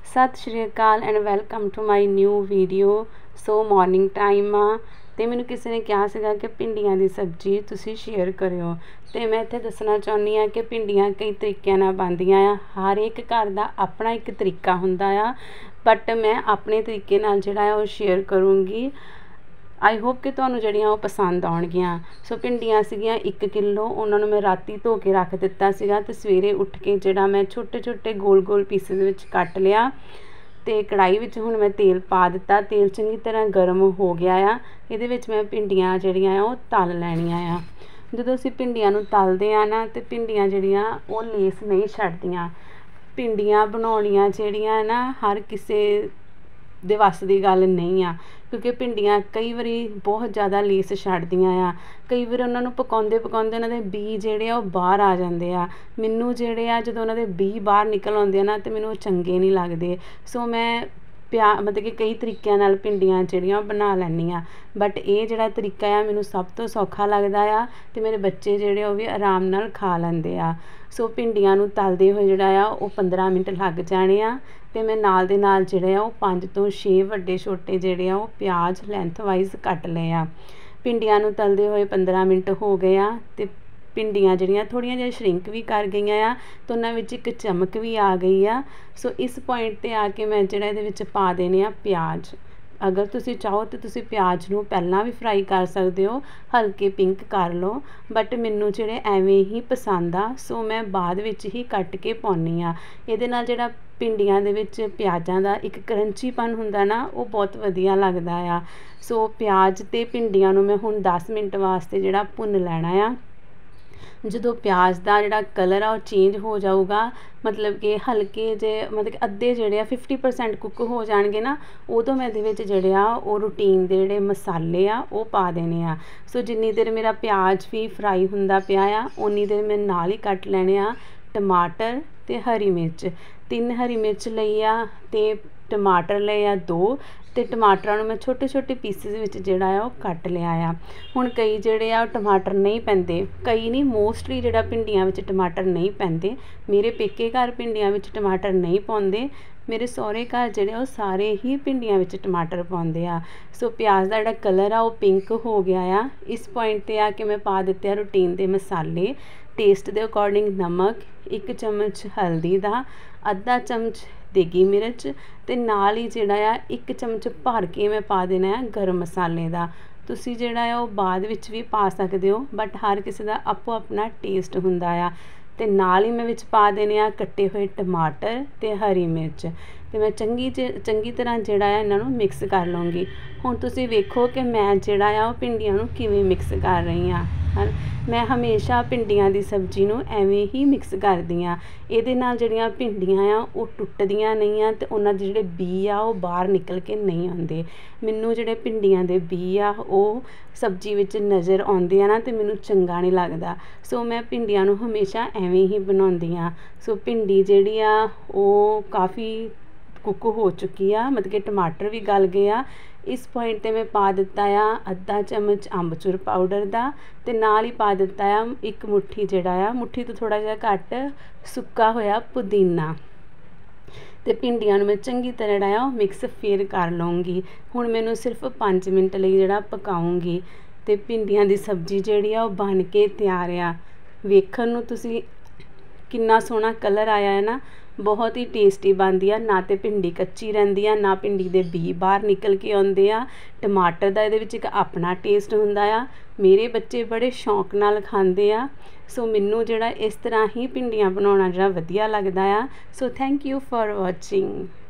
सत श्री अकाल and welcome to my new video. So morning time आ तो मैंने किसी ने कहा सीगा कि भिंडियां की सब्जी तुसी शेयर करियो। तो मैं इत्थे दसना चाहुंदी हाँ कि भिंडियां कई तरीक़िਆਂ नाल बनदियां आ। हर एक घर का अपना एक तरीका हुंदा आ, बट मैं अपने तरीके नाल जिहड़ा आ शेयर करूँगी। आई होप कि तुहानूं जिहड़ियां ओह पसंद आउणगियां। सो भिंडियां सीगियां 1 किलो, उन्हां नूं मैं राती धो के रख दित्ता सीगा ते सवेरे उठ के जिहड़ा मैं छोटे छोटे गोल गोल पीसिस विच कट लिया ते कढ़ाई विच हुण मैं तेल पा दित्ता। तेल चंगी तरह गर्म हो गया आ। इहदे विच मैं भिंडियां जिहड़ियां आ ओह तल लैणीआं आ। जदों असीं भिंडियां नूं तलदे आ ना ते भिंडियां जिहड़ियां ओह लेस नहीं छड्डदियां। भिंडियां बनाउणियां जिहड़ियां ना हर किसे दे वस दी गल नहीं आ, क्योंकि भिंडियां कई वारी बहुत ज़्यादा लेस छड्डदियां आ। कई वार उन्हां नूं पकाउंदे पकाउंदे उन्हां दे बीऽ जिहड़े आ ओह बाहर आ जांदे आ। मैनूं जिहड़े आ जदों उन्हां दे बीऽ बाहर निकल आउंदे आ ना ते मैनूं चंगे नहीं लगदे। सो मैं मतलब कि कई तरीक़िਆਂ नाल भिंडियां जिहड़ियां बना लैंदी आ, बट ये जिहड़ा तरीका आ मैनूं सब तो सौखा लगदा आ ते मेरे बच्चे जिहड़े ओह भी आराम नाल खा लैंदे आ। सो भिंडियां नूं तलदे होए जिहड़ा आ ओह 15 मिनट लग जाने आ ते मैं नाल दे नाल जिहड़े आ ओह 5 ਤੋਂ 6 ਵੱਡੇ छोटे जिहड़े आ ओह प्याज लैंथ वाइज कट लए आ। भिंडियां नूं तलदे होए 15 मिनट हो गए आ ते भिंडियां जिहड़ियां थोड़ियां जिहियां श्रिंक भी कर गईयां आ ते उन्हां विच एक चमक भी आ गई आ। सो इस पॉइंट ते आके मैं जिहड़ा इहदे विच पा देने आ प्याज। अगर तुसी चाहो तो तुसी प्याज नूं पहलां भी फ्राई कर सकदे हो, हल्के पिंक कर लो, बट मैनूं जिहड़े एवें ही पसंद आ। सो मैं बाद विच ही कट के पाउंदी आ। इहदे नाल जिहड़ा भिंडियां दे विच प्याज़ां दा एक क्रंचीपन हुंदा ना ओह बहुत वधिया लगदा आ। सो प्याज ते भिंडियां नूं मैं हुण 10 मिनट वास्ते जिहड़ा भुन लैणा आ। जदों प्याज का जिहड़ा कलर आ चेंज हो जाऊगा, मतलब कि हल्के जे मतलब कि अद्धे जिहड़े 50% कुक हो जाणगे ना, उदों मैं इहदे विच जिहड़े आ ओह रूटीन दे जिहड़े मसाले आ ओह पा देने आ। सो जिन्नी देर मेरा प्याज भी फ्राई हुंदा पिया आ उन्नी देर मैं नाल ही कट लैणे आ टमाटर ते हरी मिर्च। 3 हरी मिर्च लई आ ते टमाटर लए आ 2 ते टमाटरां नूं मैं छोटे छोटे पीसिस विच जिहड़ा आ ओह कट लिया आ। हुण कई जिहड़े आ टमाटर नहीं पैंदे, कई नहीं मोस्टली जिहड़ा भिंडियां विच टमाटर नहीं पैंदे। मेरे पेके घर भिंडियां विच टमाटर नहीं पाउंदे, मेरे सौहरे घर जिहड़े ओह सारे ही भिंडियां विच टमाटर पाउंदे आ। सो प्याज दा जिहड़ा कलर आ ओह पिंक हो गया आ। इस पॉइंट ते आके मैं पा दित्ते आ रूटीन दे मसाले। टेस्ट दे अकॉर्डिंग नमक, 1 चम्मच हल्दी दा, अद्धा चम्मच देगी मिर्च ते नाल ही जिहड़ा आ 1 चम्मच भर के मैं पा देना है गर्म मसाले दा। तुसी जिहड़ा आ ओह बाद विच भी पा सकदे हो, बट हर किसी दा आपो अपना टेस्ट हुंदा आ। ते नाल ही मैं विच पा देने आ कट्टे हुए टमाटर ते हरी मिर्च ते मैं चंगी तरह जिहड़ा आ इन्हां नूं मिक्स कर लूँगी। हुण तुसी वेखो कि मैं जिहड़ा आ ओह भिंडियां नूं किवें मिक्स कर रही आ। मैं हमेशा भिंडियां दी सब्जी नूं एवें ही मिक्स करदी आ। इहदे नाल जिहड़ियां भिंडियां आ ओह टुटदियां नहीं आ ते उन्हां दे जिहड़े बीऽ आ ओह बाहर निकल के नहीं आउंदे। मैनूं जिहड़े भिंडियां दे बीऽ आ ओह सब्जी विच नज़र आउंदे आ ना ते मैनूं चंगा नहीं लगदा। सो मैं भिंडियां नूं हमेशा एवें ही बनाउंदी आ। सो भिंडी जिहड़ी आ ओह काफ़ी कुक हो चुकी आ, मतलब कि टमाटर भी गल गए आ। इस पॉइंट ते मैं पा दित्ता आ अद्धा चम्मच अम्बचूर पाउडर दा ते नाल ही पा दित्ता आ 1 मुट्ठी जिहड़ा आ, मुट्ठी तो थोड़ा जिहा घट, सुक्का होया पुदीना ते भिंडियां नूं मैं चंगी तरह जिहड़ा आ मिक्स फिर कर लूँगी। हुण मैनूं सिर्फ 5 मिनट लई जिहड़ा पकाऊँगी ते भिंडियां दी सब्जी जिहड़ी आ ओह बन के तैयार आ। वेखण नूं तुसी किन्ना सोहना कलर आया है ना, बहुत ही टेस्टी बनदी आ। ना ते भिंडी कच्ची रहिंदी आ, ना भिंडी दे बीऽ बाहर निकल के आउंदे आ। टमाटर दा इहदे विच इक अपना टेस्ट हुंदा आ। मेरे बच्चे बड़े शौक नाल खांदे आ। सो मैनूं जिहड़ा इस तरह ही भिंडियां बनाउणा जिहड़ा वधिया लगदा आ। So thank you for watching.